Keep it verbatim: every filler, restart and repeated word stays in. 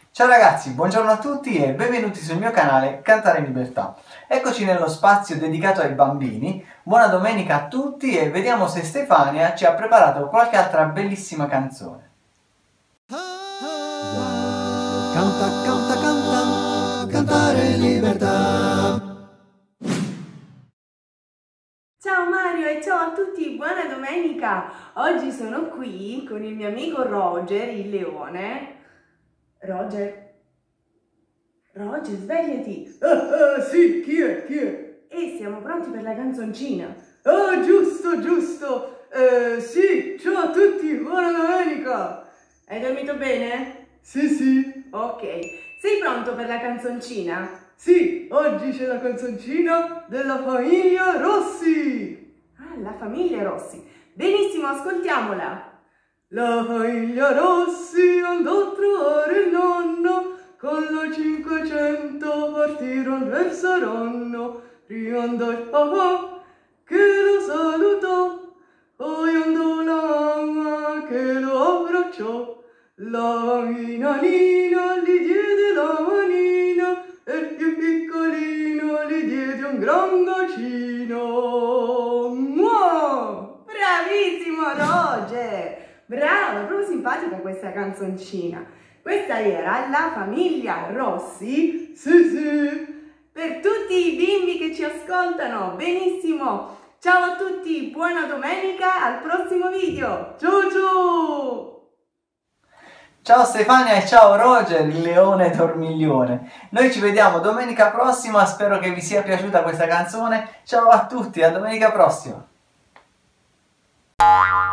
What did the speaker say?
Ciao ragazzi, buongiorno a tutti e benvenuti sul mio canale Cantare in Libertà. Eccoci nello spazio dedicato ai bambini. Buona domenica a tutti e vediamo se Stefania ci ha preparato qualche altra bellissima canzone. Canta, canta, canta, cantare in libertà. Ciao Mario e ciao a tutti, buona domenica! Oggi sono qui con il mio amico Roger, il leone. Roger? Roger, svegliati! Ah, ah, sì, chi è, chi è? E siamo pronti per la canzoncina. Ah, giusto, giusto! Eh, sì, ciao a tutti, buona domenica! Hai dormito bene? Sì, sì. Ok, sei pronto per la canzoncina? Sì, oggi c'è la canzoncina della famiglia Rossi! Ah, la famiglia Rossi. Benissimo, ascoltiamola! La famiglia Rossi andò a trovare il nonno, con lo cinquecento partirono verso Ronno. Prima andò il papà che lo salutò, poi andò la mamma che lo abbracciò. La bambina Nina gli diede la manina e il più piccolino gli diede un gran bacino. Mua! Bravissimo Roger! Bravo, proprio simpatica questa canzoncina. Questa era La famiglia Rossi. Sì, sì. Per tutti i bimbi che ci ascoltano. Benissimo. Ciao a tutti, buona domenica, al prossimo video. Ciao ciao. Ciao Stefania e ciao Roger, il leone dormiglione. Noi ci vediamo domenica prossima, spero che vi sia piaciuta questa canzone. Ciao a tutti, a domenica prossima.